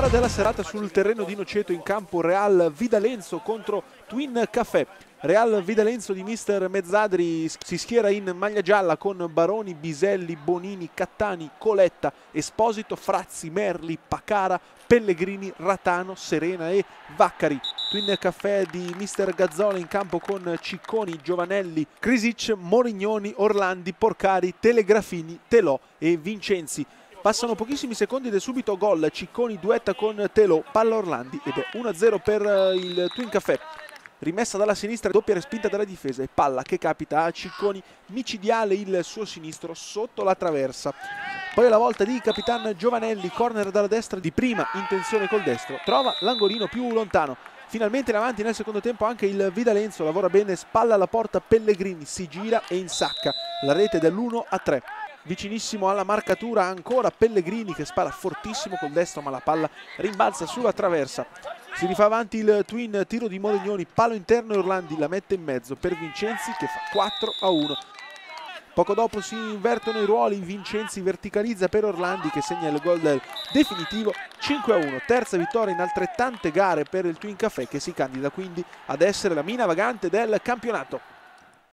gara della serata sul terreno di Noceto, in campo Real Vidalenzo contro Twin Café. Real Vidalenzo di mister Mezzadri si schiera in maglia gialla con Baroni, Biselli, Bonini, Cattani, Coletta, Esposito, Frazzi, Merli, Pacara, Pellegrini, Ratano, Serena e Vaccari. Twin Café di mister Gazzola in campo con Cicconi, Giovanelli, Krisic, Morignoni, Orlandi, Porcari, Telegrafini, Telò e Vincenzi. Passano pochissimi secondi ed è subito gol. Cicconi duetta con Telò, palla Orlandi ed è 1-0 per il Twin Café. Rimessa dalla sinistra, doppia respinta dalla difesa e palla che capita a Cicconi, micidiale il suo sinistro sotto la traversa. Poi alla volta di Capitan Giovanelli, corner dalla destra di prima intenzione col destro, trova l'angolino più lontano. Finalmente in avanti nel secondo tempo anche il Vidalenzo, lavora bene, spalla alla porta Pellegrini, si gira e insacca la rete dell'1-3. Vicinissimo alla marcatura ancora Pellegrini che spara fortissimo col destro, ma la palla rimbalza sulla traversa. Si rifà avanti il Twin, tiro di Morignoni, palo interno e Orlandi la mette in mezzo per Vincenzi che fa 4-1. Poco dopo si invertono i ruoli, Vincenzi verticalizza per Orlandi che segna il gol del definitivo 5-1. Terza vittoria in altrettante gare per il Twin Café che si candida quindi ad essere la mina vagante del campionato.